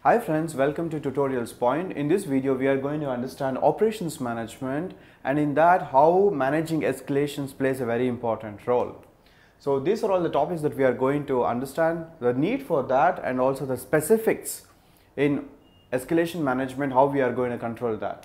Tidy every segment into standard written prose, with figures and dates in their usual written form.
Hi friends, welcome to Tutorials Point. In this video, we are going to understand operations management, and in that how managing escalations plays a very important role. So these are all the topics that we are going to understand, the need for that and also the specifics in escalation management, how we are going to control that.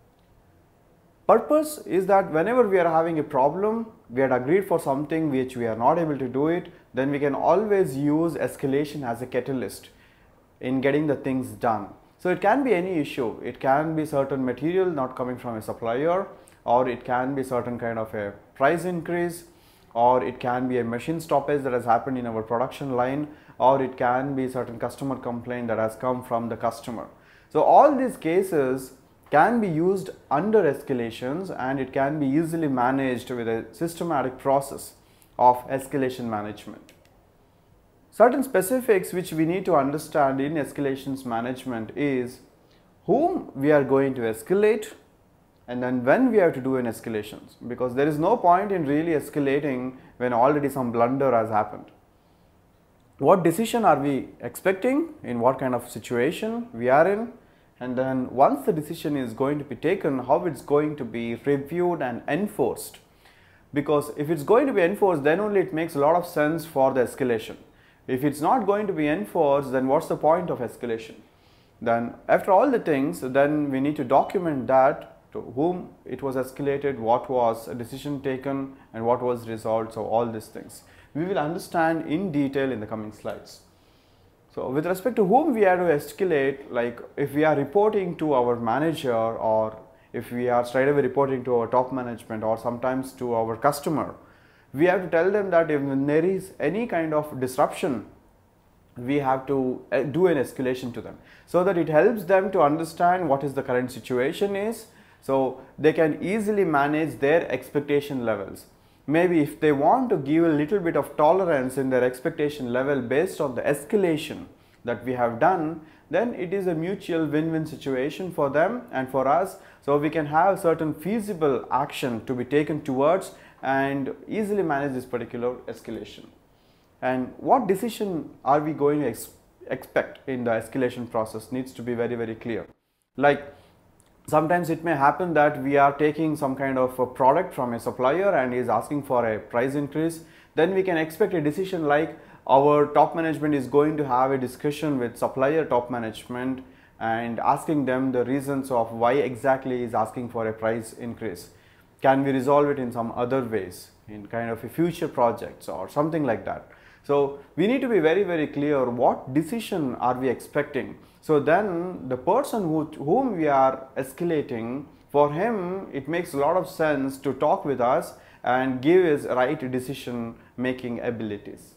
Purpose is that whenever we are having a problem, we had agreed for something which we are not able to do it, then we can always use escalation as a catalyst in getting the things done. So it can be any issue. It can be certain material not coming from a supplier, or it can be certain kind of a price increase, or it can be a machine stoppage that has happened in our production line, or it can be certain customer complaint that has come from the customer. So all these cases can be used under escalations, and it can be easily managed with a systematic process of escalation management. Certain specifics which we need to understand in escalations management is whom we are going to escalate, and then when we have to do an escalations, because there is no point in really escalating when already some blunder has happened. What decision are we expecting, in what kind of situation we are in, and then once the decision is going to be taken, how it's going to be reviewed and enforced. Because if it's going to be enforced, then only it makes a lot of sense for the escalation. If it's not going to be enforced, then what's the point of escalation? Then after all the things, then we need to document that to whom it was escalated, what was a decision taken, and what was resolved. So all these things we will understand in detail in the coming slides. So with respect to whom we have to escalate, like if we are reporting to our manager, or if we are straight away reporting to our top management, or sometimes to our customer, we have to tell them that if there is any kind of disruption, we have to do an escalation to them, so that it helps them to understand what is the current situation is, so they can easily manage their expectation levels. Maybe if they want to give a little bit of tolerance in their expectation level based on the escalation that we have done, then it is a mutual win-win situation for them and for us. So we can have certain feasible action to be taken towards and easily manage this particular escalation. And what decision are we going to expect in the escalation process needs to be very, very clear. Like sometimes it may happen that we are taking some kind of a product from a supplier and is asking for a price increase. Then we can expect a decision like our top management is going to have a discussion with supplier top management and asking them the reasons of why exactly is asking for a price increase. Can we resolve it in some other ways, in kind of a future projects or something like that? So we need to be very, very clear what decision are we expecting. So then the person whom we are escalating, for him it makes a lot of sense to talk with us and give his right decision making abilities.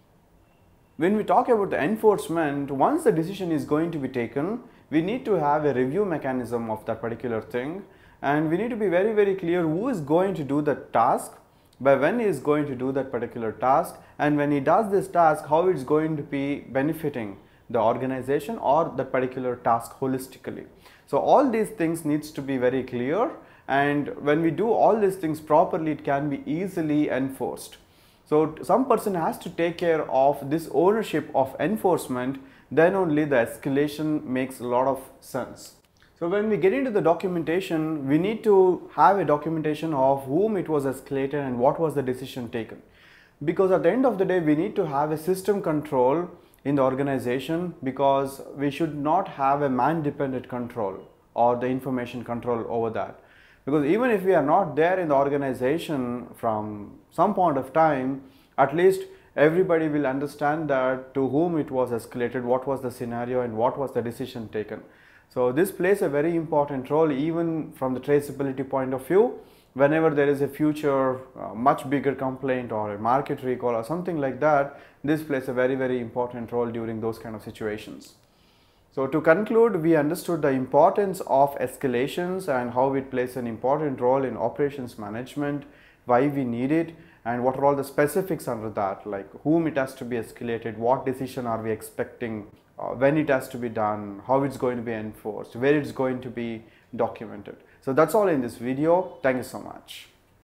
When we talk about the enforcement, once the decision is going to be taken, we need to have a review mechanism of that particular thing. And we need to be very, very clear who is going to do the task, by when he is going to do that particular task, and when he does this task, how it's going to be benefiting the organization or that particular task holistically. So all these things needs to be very clear, and when we do all these things properly, it can be easily enforced. So some person has to take care of this ownership of enforcement, then only the escalation makes a lot of sense. So when we get into the documentation, we need to have a documentation of whom it was escalated and what was the decision taken. Because at the end of the day, we need to have a system control in the organization, because we should not have a man-dependent control or the information control over that. Because even if we are not there in the organization from some point of time, at least everybody will understand that to whom it was escalated, what was the scenario and what was the decision taken. So this plays a very important role even from the traceability point of view. Whenever there is a future much bigger complaint or a market recall or something like that, this plays a very, very important role during those kind of situations. So to conclude, we understood the importance of escalations and how it plays an important role in operations management, why we need it, and what are all the specifics under that, like whom it has to be escalated, what decision are we expecting, when it has to be done, how it's going to be enforced, where it's going to be documented. So that's all in this video. Thank you so much.